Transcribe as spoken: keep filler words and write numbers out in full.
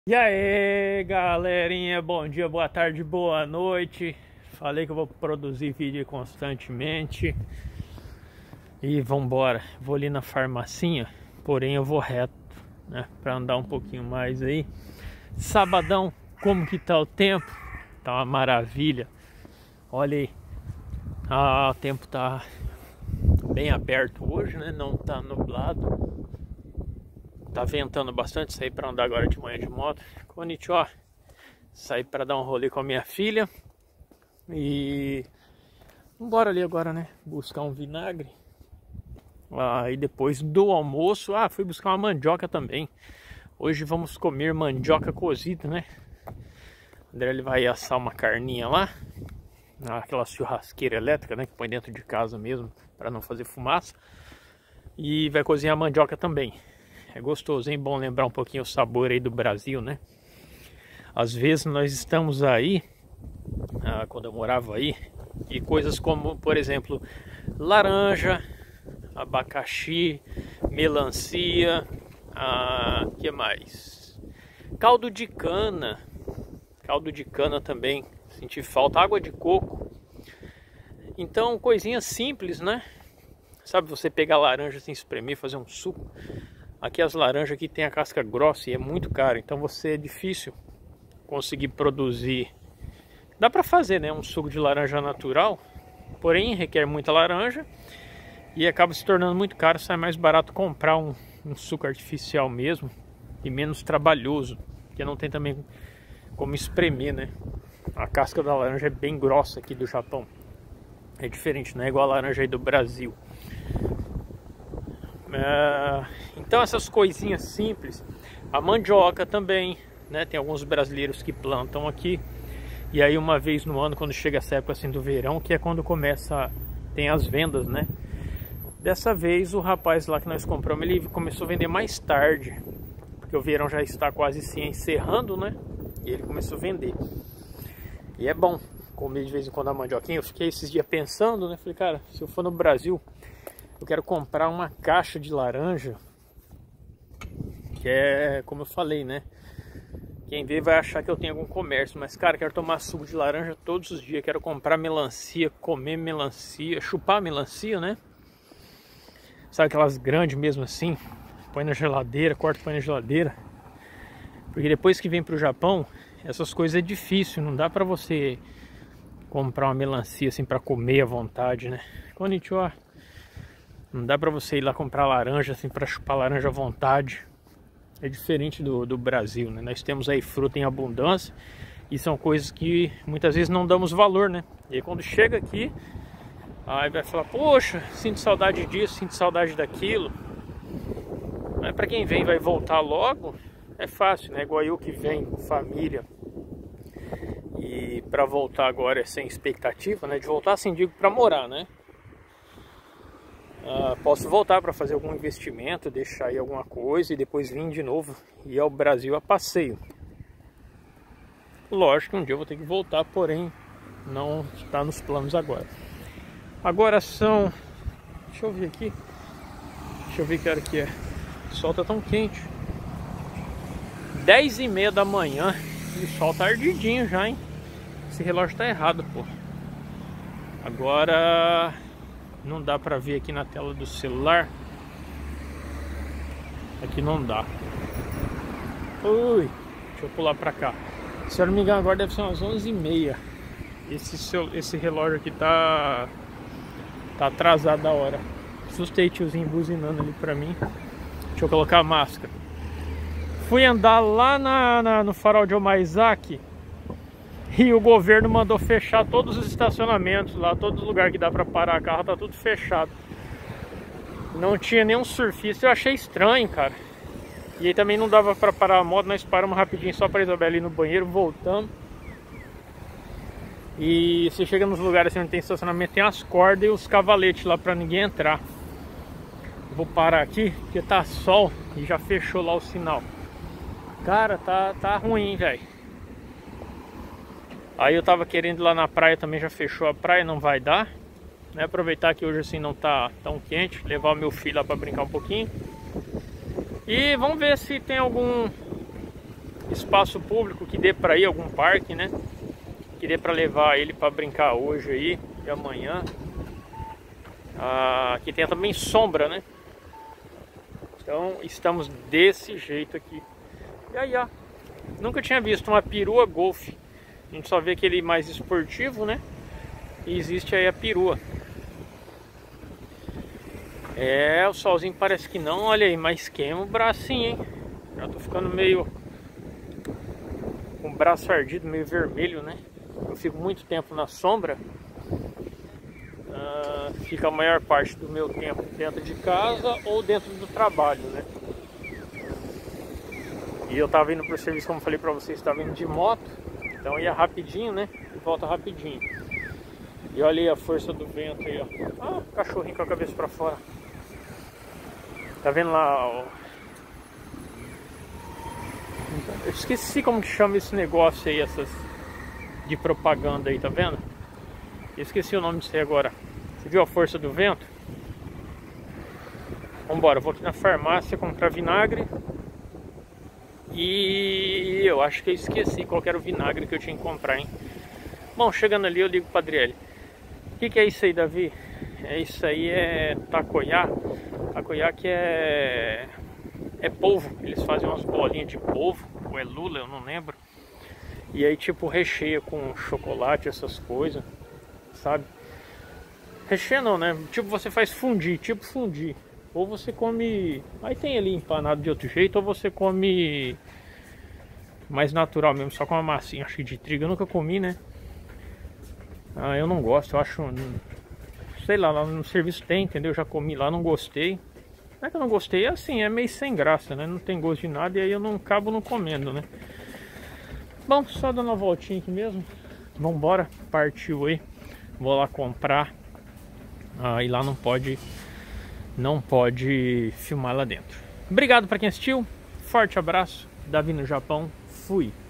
E aí, galerinha, bom dia, boa tarde, boa noite. Falei que eu vou produzir vídeo constantemente. E vambora. Vou ali na farmacinha, porém eu vou reto, né, pra andar um pouquinho mais aí. Sabadão, como que tá o tempo? Tá uma maravilha. Olha aí. Ah, o tempo tá bem aberto hoje, né? Não tá nublado. Tá ventando bastante, saí para andar agora de manhã de moto. Konnichiwa. Saí para dar um rolê com a minha filha. E vambora ali agora, né? Buscar um vinagre. Aí depois do almoço, ah, fui buscar uma mandioca também. Hoje vamos comer mandioca cozida, né? O André ele vai assar uma carninha lá, aquela churrasqueira elétrica, né? Que põe dentro de casa mesmo, para não fazer fumaça. E vai cozinhar a mandioca também. É gostoso, hein? Bom lembrar um pouquinho o sabor aí do Brasil, né? Às vezes nós estamos aí, ah, quando eu morava aí, e coisas como, por exemplo, laranja, abacaxi, melancia, ah, que mais? Caldo de cana, caldo de cana também, senti falta, água de coco. Então, coisinhas simples, né? Sabe, você pegar a laranja sem espremer, fazer um suco. Aqui as laranjas aqui tem a casca grossa e é muito caro, então você é difícil conseguir produzir. Dá para fazer, né, um suco de laranja natural, porém requer muita laranja e acaba se tornando muito caro. Sai mais barato comprar um, um suco artificial mesmo e menos trabalhoso, porque não tem também como espremer, né? A casca da laranja é bem grossa aqui do Japão, é diferente, não é igual a laranja aí do Brasil. Uh, então essas coisinhas simples, a mandioca também, né? Tem alguns brasileiros que plantam aqui. E aí uma vez no ano, quando chega essa época assim do verão, que é quando começa, tem as vendas, né? Dessa vez o rapaz lá que nós compramos, ele começou a vender mais tarde, porque o verão já está quase se encerrando, né? E ele começou a vender. E é bom comer de vez em quando a mandioquinha. Eu fiquei esses dias pensando, né? Falei, cara, se eu for no Brasil, eu quero comprar uma caixa de laranja, que é, como eu falei, né? Quem vê vai achar que eu tenho algum comércio, mas, cara, quero tomar suco de laranja todos os dias. Quero comprar melancia, comer melancia, chupar melancia, né? Sabe aquelas grandes mesmo assim? Põe na geladeira, corta e põe na geladeira. Porque depois que vem pro Japão, essas coisas é difícil. Não dá pra você comprar uma melancia assim pra comer à vontade, né? Konnichiwa. Não dá pra você ir lá comprar laranja assim pra chupar laranja à vontade. É diferente do, do Brasil, né? Nós temos aí fruta em abundância e são coisas que muitas vezes não damos valor, né? E aí quando chega aqui, aí vai falar, poxa, sinto saudade disso, sinto saudade daquilo. Mas pra quem vem e vai voltar logo, é fácil, né? Igual eu que venho com família. E pra voltar agora é sem expectativa, né? De voltar assim, digo, pra morar, né? Uh, posso voltar para fazer algum investimento, deixar aí alguma coisa e depois vir de novo e ir ao Brasil a passeio. Lógico que um dia eu vou ter que voltar, porém não está nos planos agora. Agora são, deixa eu ver aqui, deixa eu ver que hora que é. O sol tá tão quente, dez e meia da manhã e o sol tá ardidinho já, hein? Esse relógio tá errado, pô. Agora não dá pra ver aqui na tela do celular. Aqui não dá. Ui, deixa eu pular pra cá. Se eu não me engano agora deve ser umas onze e meia. Esse, seu, esse relógio aqui tá Tá atrasado da hora. Assustei tiozinho buzinando ali pra mim. Deixa eu colocar a máscara. Fui andar lá na, na, no farol de Omaizaki e o governo mandou fechar todos os estacionamentos lá, todo lugar que dá pra parar carro tá tudo fechado. Não tinha nenhum surfista, eu achei estranho, cara. E aí também não dava pra parar a moto, nós paramos rapidinho só pra Isabela ir no banheiro, voltamos. E você chega nos lugares assim, onde tem estacionamento, tem as cordas e os cavaletes lá pra ninguém entrar. Vou parar aqui, porque tá sol e já fechou lá o sinal. Cara, tá, tá ruim, velho. Aí eu tava querendo ir lá na praia, também já fechou a praia, não vai dar, né? Aproveitar que hoje assim não tá tão quente, levar o meu filho lá pra brincar um pouquinho. E vamos ver se tem algum espaço público que dê para ir, algum parque, né? Que dê para levar ele para brincar hoje aí e amanhã. Ah, que tenha também sombra, né? Então estamos desse jeito aqui. E aí, ó, nunca tinha visto uma perua golfe. A gente só vê aquele mais esportivo, né? E existe aí a perua. É, o solzinho parece que não, olha aí, mas queima o bracinho, hein? Já tô ficando meio com o braço ardido, meio vermelho, né? Eu fico muito tempo na sombra. Uh, fica a maior parte do meu tempo dentro de casa ou dentro do trabalho, né? E eu tava indo pro serviço, como falei pra vocês, tava indo de moto. Então ia rapidinho, né? E volta rapidinho. E olha aí a força do vento aí, ó. Ah, cachorrinho com a cabeça pra fora. Tá vendo lá, ó? Eu esqueci como que chama esse negócio aí, essas de propaganda aí, tá vendo? Eu esqueci o nome disso aí agora. Você viu a força do vento? Vambora, eu vou aqui na farmácia comprar vinagre. E eu acho que eu esqueci qual era o vinagre que eu tinha que comprar, hein? Bom, chegando ali eu ligo pro Adriele. O que, que é isso aí, Davi? É isso aí, é takoyá. Takoyá que é é polvo. Eles fazem umas bolinhas de polvo, ou é lula, eu não lembro. E aí tipo recheia com chocolate, essas coisas, sabe? Recheia não, né? Tipo você faz fundir, tipo fundir. Ou você come... Aí tem ali empanado de outro jeito, ou você come mais natural mesmo, só com uma massinha, acho que de trigo. Eu nunca comi, né? Ah, eu não gosto, eu acho... Sei lá, lá no serviço tem, entendeu? Eu já comi lá, não gostei. Não é que eu não gostei, é assim, é meio sem graça, né? Não tem gosto de nada e aí eu não acabo não comendo, né? Bom, só dando uma voltinha aqui mesmo. Vambora, partiu aí. Vou lá comprar. Ah, e lá não pode... Não pode filmar lá dentro. Obrigado para quem assistiu. Forte abraço. Davi no Japão. Fui.